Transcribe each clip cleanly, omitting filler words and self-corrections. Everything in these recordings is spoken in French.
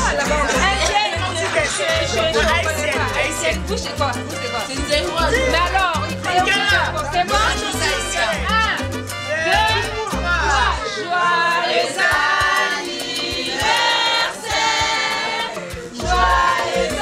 Vous, c'est quoi? C'est une zéroise. Mais alors, c'est bon? 1, 2, 3. Joyeux anniversaire! Joyeux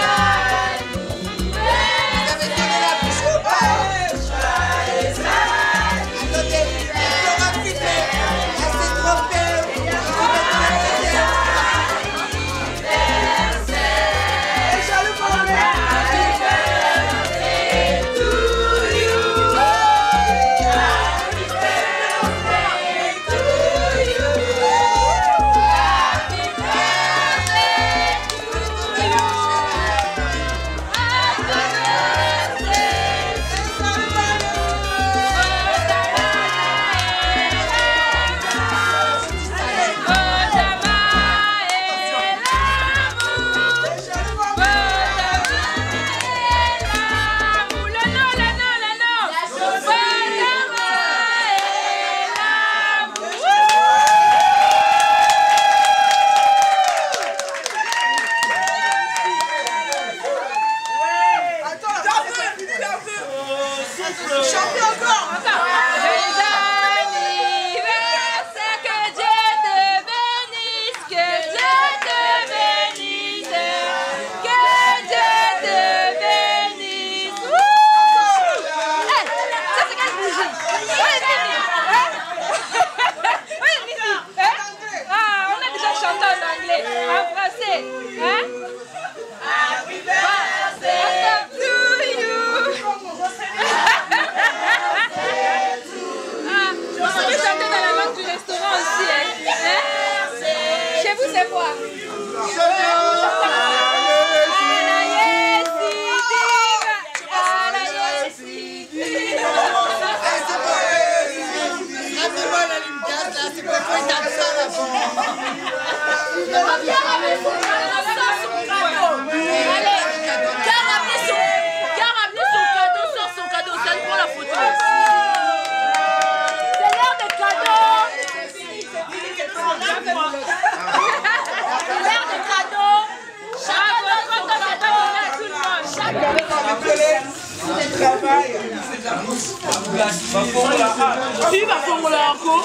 Si va faire la co,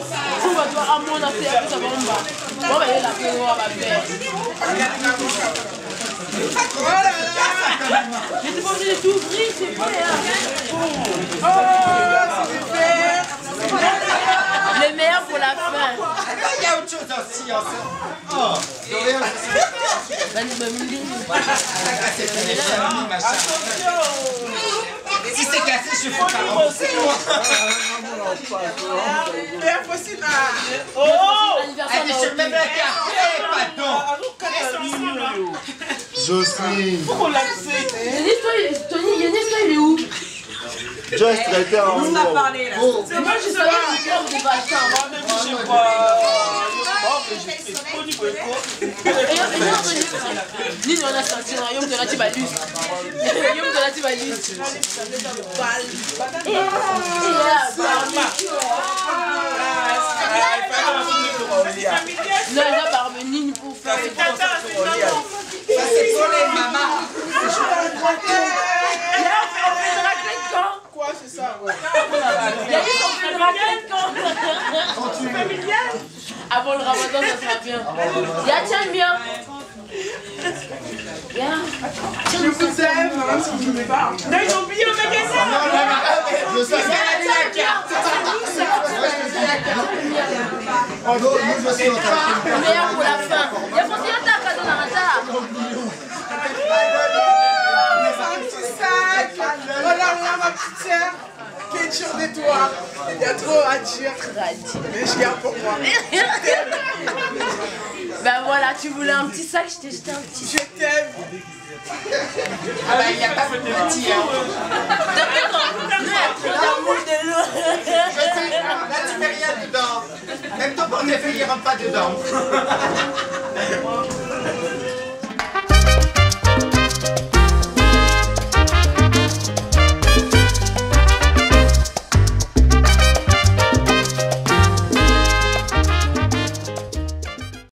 tu vas devoir amener la terre, ça va en bas. On va aller la faire, on va faire. Mais t'es pas obligé de tout ouvrir, c'est pas là. Le meilleur pour la fin. Il y a autre chose aussi. Oh, si c'est cassé, je fais pas. C'est impossible. Oh! Elle est même la carte. Pardon. Jocelyne. Pourquoi on l'a fait? Tony, Yannis, il est où? Joyce, tu as été en haut. On a parlé là. C'est moi, je savais que tu vas Ni on a senti un yom de la tibalus. Yom de la tibalus. Non, il a parvenu pour faire les choses. Ça, c'est pour les mamans. Quoi, c'est ça, ouais. Il y a eu son fait de raclette quand familial. Avant le ramadan, ça sera bien. Y'a tiens bien. Bien. Je vous aime, même si vous ne m'aimez pas. Non, ils ont oublié au magasin. Je sais la carte. Oh non, nous je suis en train Le meilleur pour la fin. Il y a pensé à ta cadeau dans la table. Un petit sac. Oh là là, ma petite sœur. Quel dur de toi. Il y a trop à dire. Mais je garde pour moi. Ben voilà, tu voulais un petit sac, je t'ai jeté un petit. Je t'aime. Ah bah il n'y a pas de petit. Depuis quand? L'amour de l'eau. Je sais, là tu mets rien dedans. Même ton portefeuille il rentre pas dedans.